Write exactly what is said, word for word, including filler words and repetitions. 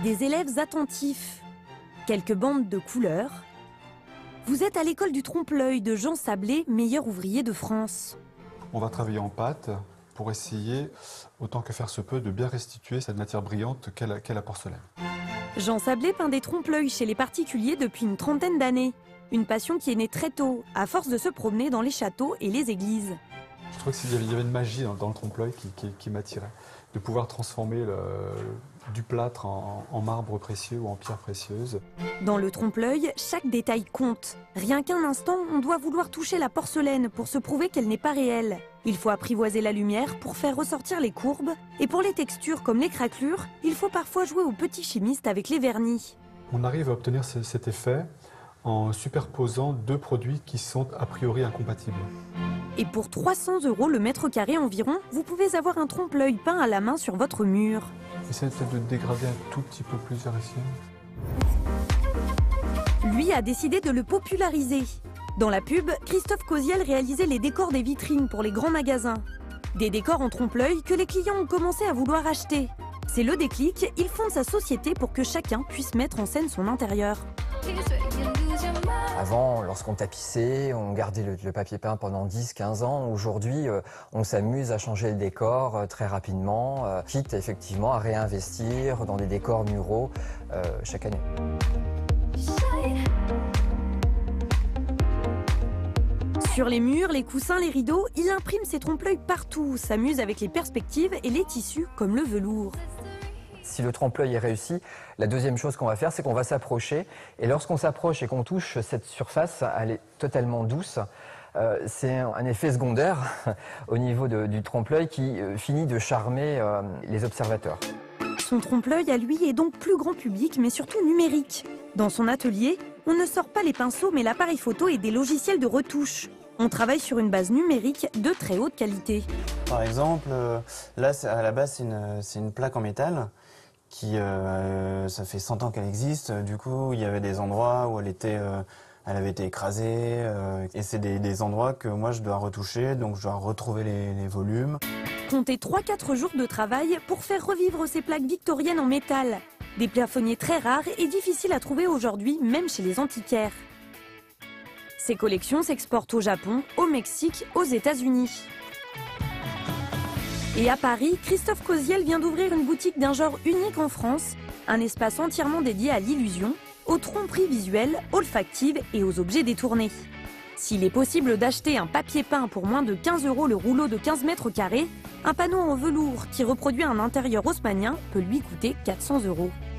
Des élèves attentifs, quelques bandes de couleurs. Vous êtes à l'école du trompe-l'œil de Jean Sablé, meilleur ouvrier de France. On va travailler en pâte pour essayer, autant que faire se peut, de bien restituer cette matière brillante qu'est la, qu'est la porcelaine. Jean Sablé peint des trompe-l'œil chez les particuliers depuis une trentaine d'années. Une passion qui est née très tôt, à force de se promener dans les châteaux et les églises. Je trouvais qu'il y avait, il y avait une magie dans, dans le trompe-l'œil qui, qui, qui m'attirait. De pouvoir transformer le, du plâtre en, en marbre précieux ou en pierre précieuse. Dans le trompe-l'œil, chaque détail compte. Rien qu'un instant, on doit vouloir toucher la porcelaine pour se prouver qu'elle n'est pas réelle. Il faut apprivoiser la lumière pour faire ressortir les courbes. Et pour les textures comme les craquelures, il faut parfois jouer au petit chimiste avec les vernis. On arrive à obtenir ce, cet effet en superposant deux produits qui sont a priori incompatibles. Et pour trois cents euros le mètre carré environ, vous pouvez avoir un trompe-l'œil peint à la main sur votre mur. Essayez peut-être de dégrader un tout petit peu plus vers ici. Lui a décidé de le populariser. Dans la pub, Christophe Cosiel réalisait les décors des vitrines pour les grands magasins. Des décors en trompe-l'œil que les clients ont commencé à vouloir acheter. C'est le déclic, il fonde sa société pour que chacun puisse mettre en scène son intérieur. Avant, lorsqu'on tapissait, on gardait le, le papier peint pendant dix à quinze ans. Aujourd'hui, euh, on s'amuse à changer le décor euh, très rapidement, euh, quitte effectivement à réinvestir dans des décors muraux euh, chaque année. Sur les murs, les coussins, les rideaux, il imprime ses trompe-l'œil partout, s'amuse avec les perspectives et les tissus comme le velours. Si le trompe-l'œil est réussi, la deuxième chose qu'on va faire, c'est qu'on va s'approcher. Et lorsqu'on s'approche et qu'on touche cette surface, elle est totalement douce. Euh, c'est un effet secondaire au niveau de, du trompe-l'œil qui euh, finit de charmer euh, les observateurs. Son trompe-l'œil à lui est donc plus grand public, mais surtout numérique. Dans son atelier, on ne sort pas les pinceaux, mais l'appareil photo et des logiciels de retouche. On travaille sur une base numérique de très haute qualité. Par exemple, là, à la base, c'est une, c'est une plaque en métal. Qui, euh, ça fait cent ans qu'elle existe, du coup il y avait des endroits où elle, était, euh, elle avait été écrasée, euh, et c'est des, des endroits que moi je dois retoucher, donc je dois retrouver les, les volumes. Comptez trois à quatre jours de travail pour faire revivre ces plaques victoriennes en métal. Des plafonniers très rares et difficiles à trouver aujourd'hui, même chez les antiquaires. Ces collections s'exportent au Japon, au Mexique, aux États-Unis. Et à Paris, Christophe Cosiel vient d'ouvrir une boutique d'un genre unique en France, un espace entièrement dédié à l'illusion, aux tromperies visuelles, olfactives et aux objets détournés. S'il est possible d'acheter un papier peint pour moins de quinze euros le rouleau de quinze mètres carrés, un panneau en velours qui reproduit un intérieur haussmannien peut lui coûter quatre cents euros.